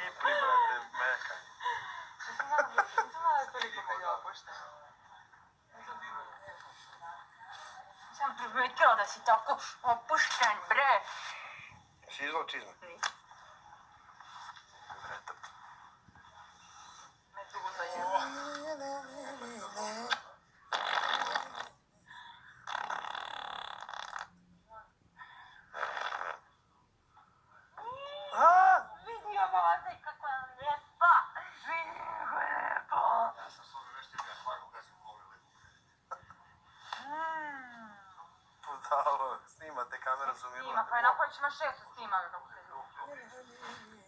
Kipri, brate, mekaj. Nisam znala je toliko kad je opušten. Nisam primetila da si tako opušten, bre. Si izvao čizme? Nisam. Retard. Me dugo je. Vidi ova vazaj kako je lijepa. Vidi kako je lijepa. Ja sam s ovim veštim ja hvagu kad si pogledali. Budalo, snimate kamera zoomirala. Snima, pa je napravić na 6 snima kako se zvuči.